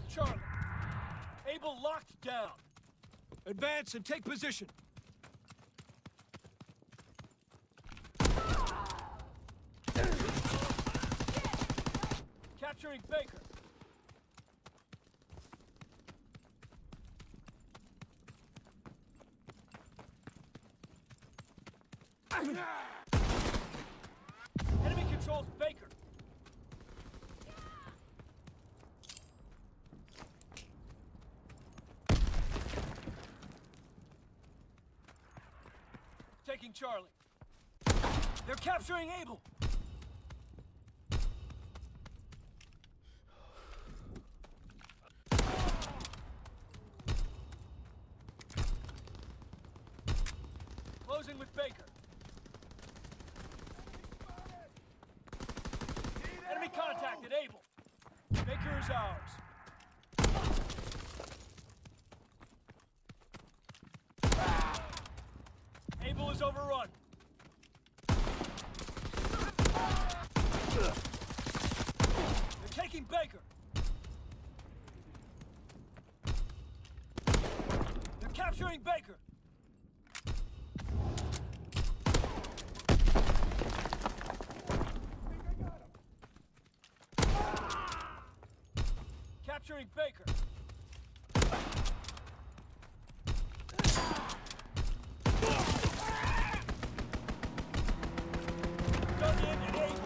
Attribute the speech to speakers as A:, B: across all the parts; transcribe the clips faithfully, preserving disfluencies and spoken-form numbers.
A: Charlie. Able locked down. Advance and take position. Capturing Baker. Enemy controls Baker. Taking Charlie. They're capturing Able. Closing with Baker. Enemy contacted Able. Baker is ours. Able is overrun. They're taking Baker. They're capturing Baker. Capturing Baker. Done in and able.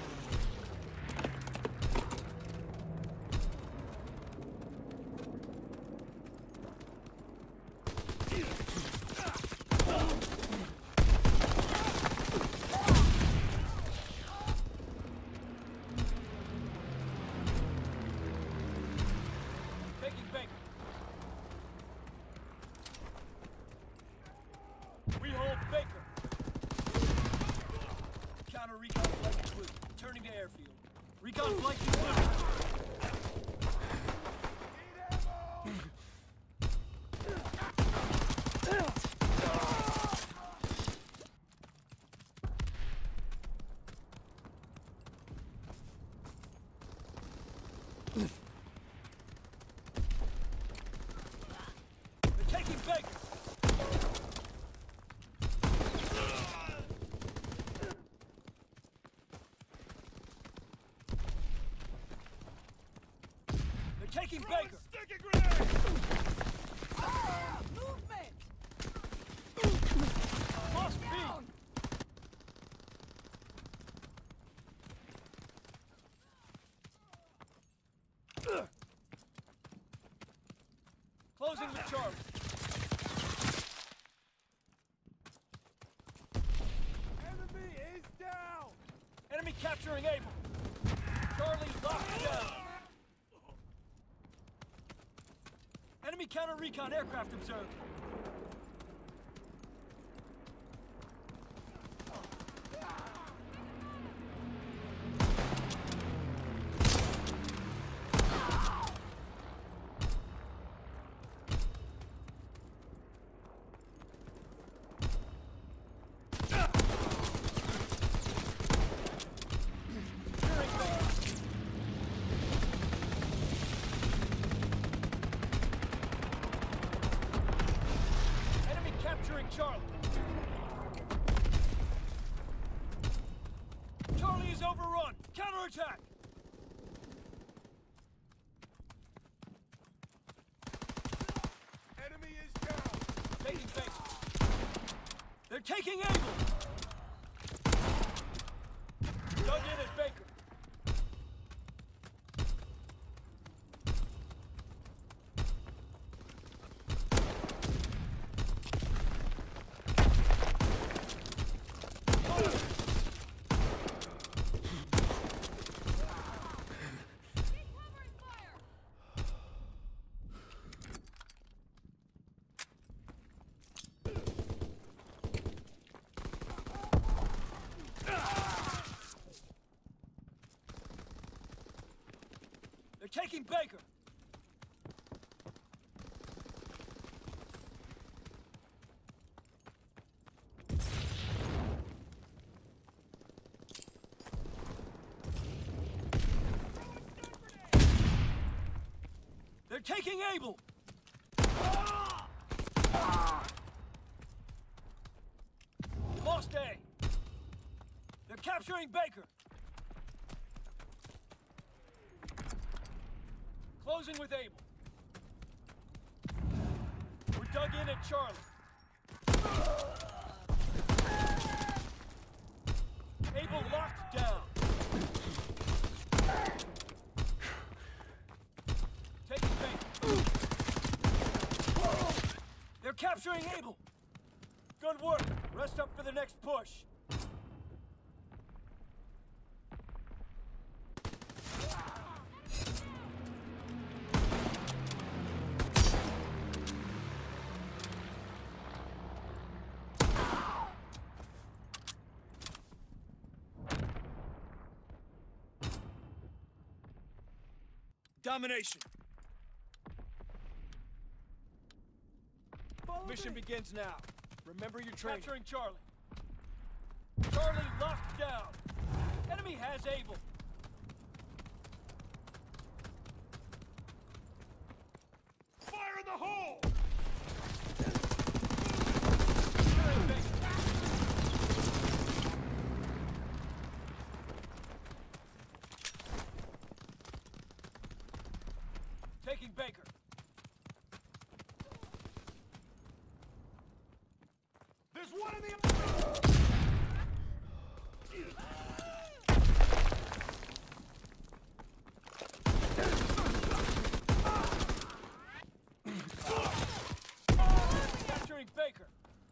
A: Taking Baker. We hold Baker. Counter recon flight complete. Turning to airfield. Recon flight complete. They're taking Baker. They're taking Baker.
B: Sticky grenade!
C: Ah, movement!
A: Lost B.
C: Down!
A: Closing with Charlie.
B: Enemy is down!
A: Enemy capturing Able. Charlie locked down. Enemy counter recon aircraft observed. Enemy capturing Charlie. Charlie is overrun. Counterattack.
B: Enemy is down!
A: Taking Baker. They're taking Able. Dug in at Baker. They're taking Baker. They're taking Able! Lost A. They're capturing Baker. Closing with Able. We're dug in at Charlie. Able locked down. Taking Baker. They're capturing Able. Good work. Rest up for the next push. Domination.
B: Follow
A: Mission
B: me.
A: begins now. Remember your training. Capturing Charlie. Charlie locked down. Enemy has Able.
B: Fire in the hole!
A: Securing Baker. Taking Baker.
B: There's one in the...
A: Capturing Baker.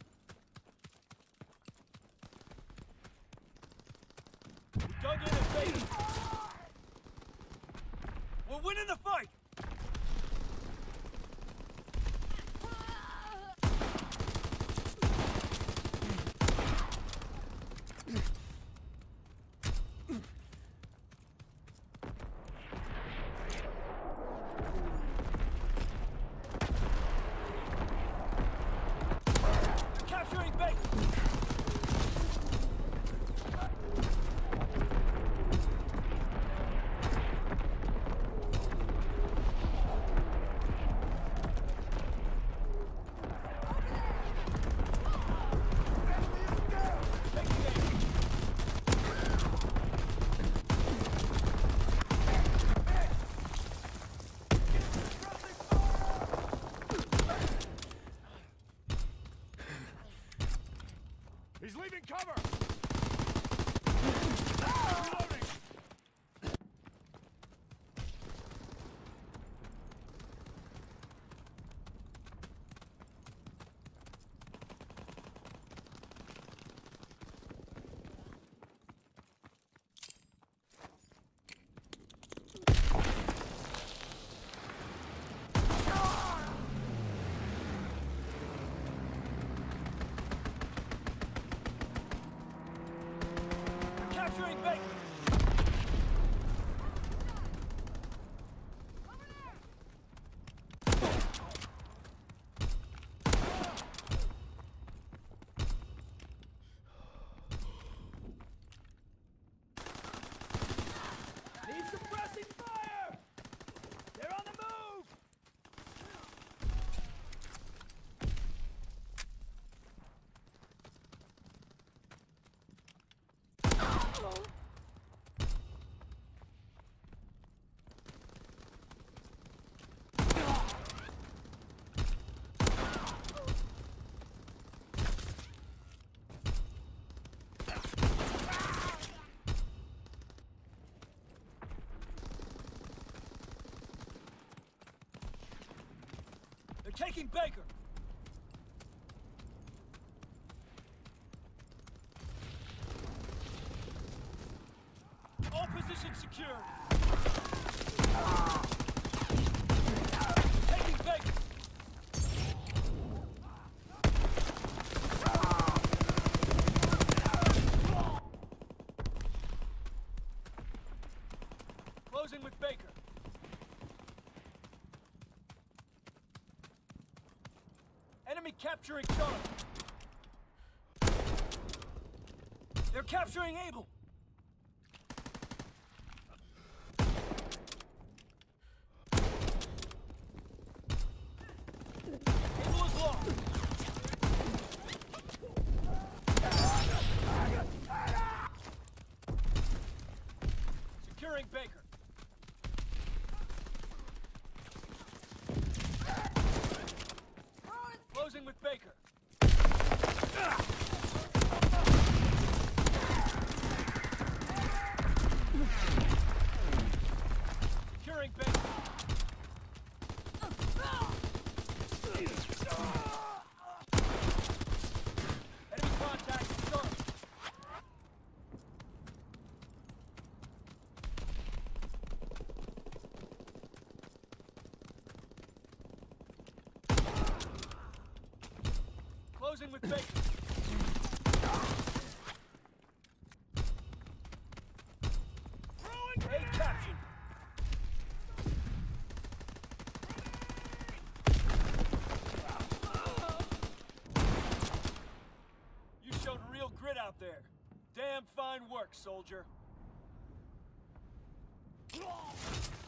A: We dug in at Baker. We're winning the fight. Capturing Baker. Taking Baker.
B: He's leaving cover! Reloading!
A: Capturing Baker.
B: Need suppressing fire! They're on the move!
A: They're taking Baker. All positions secured. Taking Baker. Closing with Baker. Enemy capturing Charlie. They're capturing Able. Baker. Closing with Baker. Securing Baker. Enemy contact with Charlie. Closing with Baker. A captured. You showed real grit out there. Damn fine work, soldier.